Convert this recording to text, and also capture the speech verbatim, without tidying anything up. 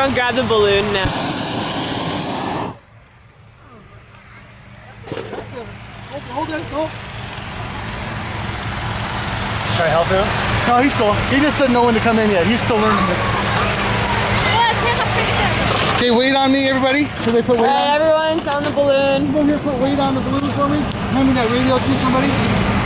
gonna grab the balloon now. Hold it, hold. Should I help him? No, he's cool. He just doesn't know when to come in yet. He's still learning it. Okay, wait on me, everybody. So they put weight All right, on. everyone's on the balloon. Come over here, put weight on the balloon for me. Hand me that radio to somebody.